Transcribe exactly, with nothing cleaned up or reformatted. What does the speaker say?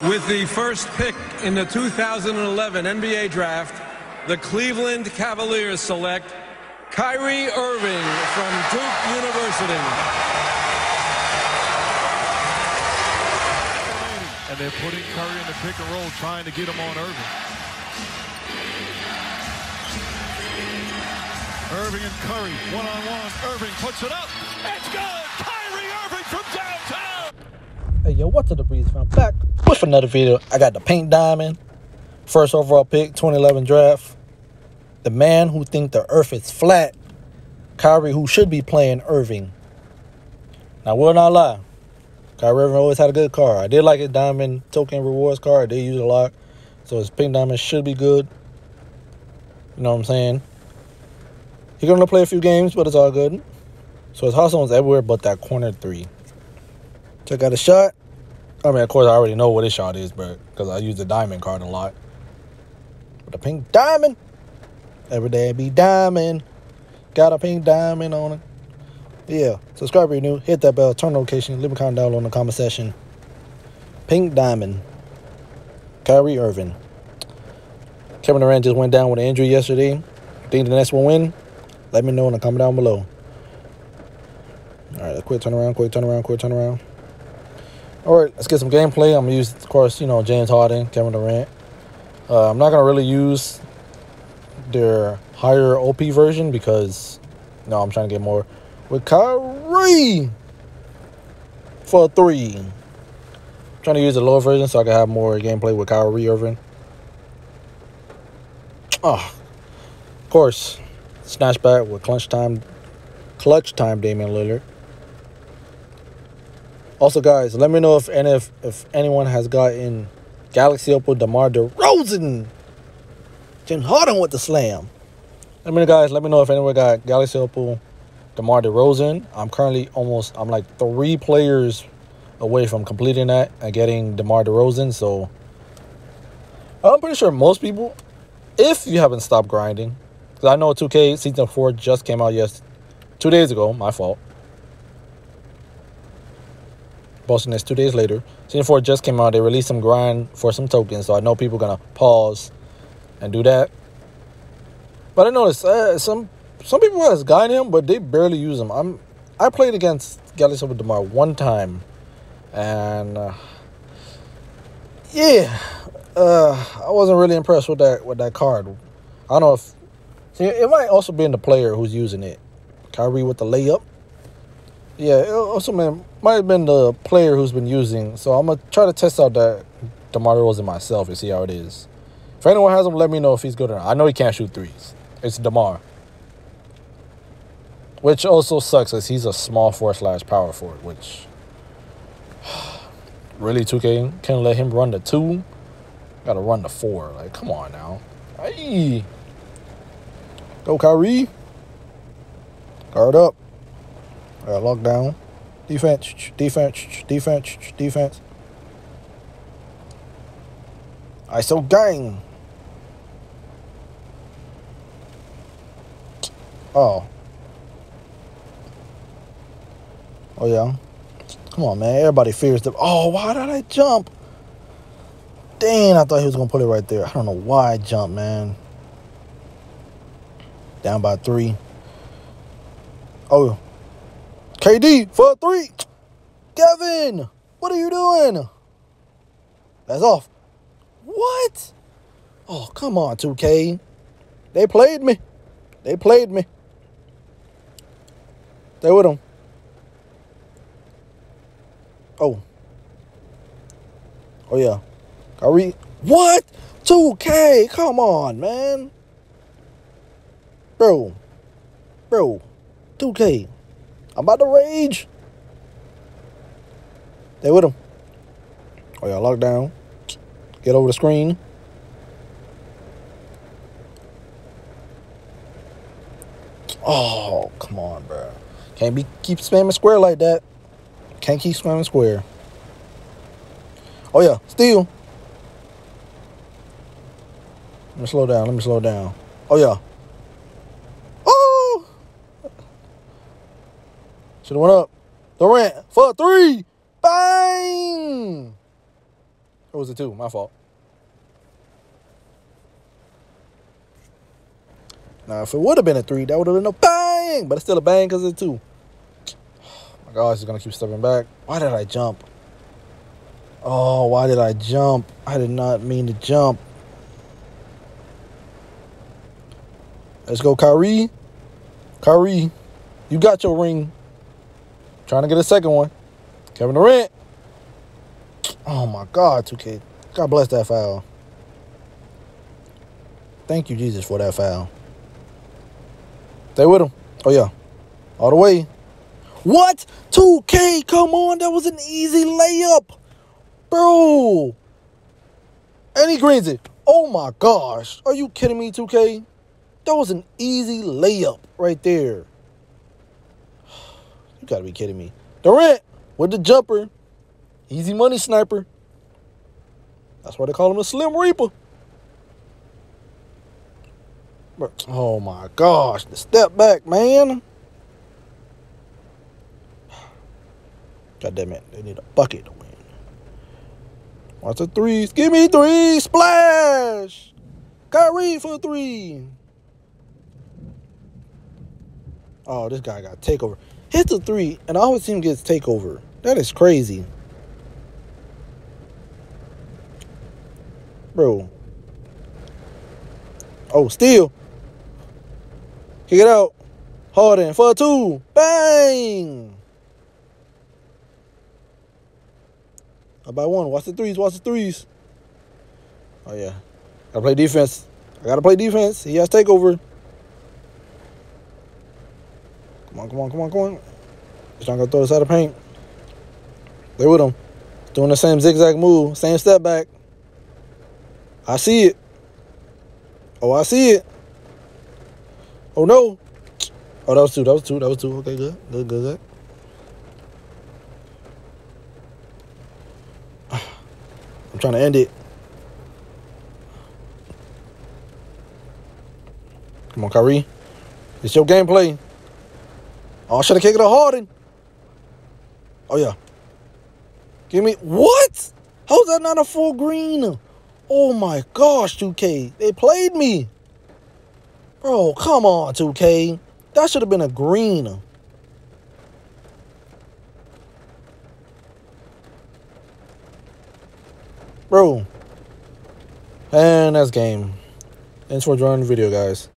With the first pick in the two thousand eleven N B A Draft, the Cleveland Cavaliers select Kyrie Irving from Duke University. And they're putting Curry in the pick and roll, trying to get him on Irving. Irving and Curry, one-on-one. Irving puts it up. It's good! Kyrie Irving from downtown! Hey, yo, what's up, the Breeze fam? Back with another video. I got the pink diamond. First overall pick, twenty eleven draft. The man who think the earth is flat. Kyrie, who should be playing Irving. Now, will not lie. Kyrie Irving always had a good card. I did like his diamond token rewards card. I did use it a lot. So his pink diamond should be good. You know what I'm saying? He's going to play a few games, but it's all good. So his hustle is everywhere but that corner three. Check out the shot. I mean, of course, I already know what his shot is, but because I use the diamond card a lot. But the pink diamond. Every day be diamond. Got a pink diamond on it. Yeah. Subscribe if you're new. Hit that bell. Turn notification. Leave a comment down below in the comment section. Pink diamond. Kyrie Irving. Kevin Durant just went down with an injury yesterday. Think the Nets will win? Let me know in the comment down below. All right, quick turnaround, quick turnaround, quick turnaround. All right, let's get some gameplay. I'm going to use, of course, you know, James Harden, Kevin Durant. Uh, I'm not going to really use their higher O P version because, no, I'm trying to get more with Kyrie for three. I'm trying to use the lower version so I can have more gameplay with Kyrie Irving. Oh, of course, snatch back with clutch time, clutch time Damian Lillard. Also, guys, let me know if any if, if anyone has gotten Galaxy Opal DeMar DeRozan. James Harden with the slam. Let me know, guys. Let me know if anyone got Galaxy Opal DeMar DeRozan. I'm currently almost, I'm like three players away from completing that and getting DeMar DeRozan. So I'm pretty sure most people, if you haven't stopped grinding, because I know two K Season four just came out yes, two days ago. My fault. Posting this two days later. Season four just came out. They released some grind for some tokens. So I know people are going to pause and do that. But I noticed uh, some some people has gotten him, but they barely use him. I'm I played against Galaxy with DeMar one time, and uh, yeah, uh, I wasn't really impressed with that with that card. I don't know if see, it might also be in the player who's using it. Kyrie with the layup. Yeah, it also been, might have been the player who's been using. So I'm gonna try to test out that DeMar DeRozan myself and see how it is. If anyone has him, let me know if he's good or not. I know he can't shoot threes. It's DeMar. Which also sucks as he's a small four slash power forward, which really two K can't let him run the two. Gotta run the four. Like, come on now. Hey. Go Kyrie. Guard up. All right, lock down. Defense, defense, defense, defense. I so gang. Oh. Oh, yeah. Come on, man. Everybody fears the... Oh, why did I jump? Dang, I thought he was going to put it right there. I don't know why I jumped, man. Down by three. Oh. K D for three. Kevin, what are you doing? That's off. What? Oh, come on, two K. They played me. They played me. Stay with them. Oh. Oh, yeah. Kyrie. What? two K. Come on, man. Bro. Bro. two K. I'm about to rage. Stay with him. Oh, yeah. Lock down. Get over the screen. Oh, come on, bro. Can't be keep spamming square like that. Can't keep spamming square. Oh, yeah. Steal. Let me slow down. Let me slow down. Oh, yeah. Oh! Should have went up. Durant for three. Bang! Or was it two? My fault. Now, if it would have been a three, that would have been a bang. But it's still a bang because it's two. Oh my gosh, he's going to keep stepping back. Why did I jump? Oh, why did I jump? I did not mean to jump. Let's go, Kyrie. Kyrie, you got your ring. Trying to get a second one. Kevin Durant. Oh, my God, two K. God bless that foul. Thank you, Jesus, for that foul. Stay with him. Oh, yeah. All the way. What? two K, come on. That was an easy layup. Bro. And he greens it. Oh, my gosh. Are you kidding me, two K? That was an easy layup right there. You got to be kidding me. Durant with the jumper. Easy money sniper. That's why they call him a Slim Reaper. Oh, my gosh. The step back, man. God damn it. They need a bucket to win. Watch the threes. Give me three. Splash. Kyrie for three. Oh, this guy got takeover. Hits the three, and I always see him get takeover. That is crazy. Bro. Oh, steal. Kick it out. Harden for a two. Bang. Up by one. Watch the threes. Watch the threes. Oh, yeah. Gotta play defense. I gotta play defense. He has takeover. Come on, come on, come on, come on. He's not gonna throw this out of paint. Stay with him. Doing the same zigzag move. Same step back. I see it. Oh, I see it. Oh, no. Oh, that was two. That was two. That was two. Okay, good. Good, good, good. I'm trying to end it. Come on, Kyrie. It's your gameplay. Oh, I should have kicked it to Harden. Oh, yeah. Give me... What? How's that not a full green? Oh, my gosh, two K. They played me. Bro, come on, two K. That should have been a green. Bro. And that's game. Thanks for joining the video, guys.